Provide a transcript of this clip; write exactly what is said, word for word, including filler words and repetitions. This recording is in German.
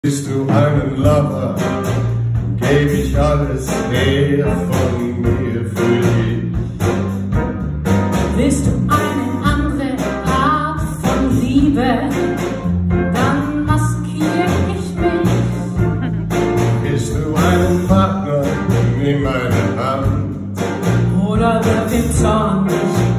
Bist du einen Lover, geb ich alles her von mir für dich. Willst du eine andere Art von Liebe, dann maskier ich mich. Bist du ein Partner, nimm meine Hand. Oder wird im Zorn mich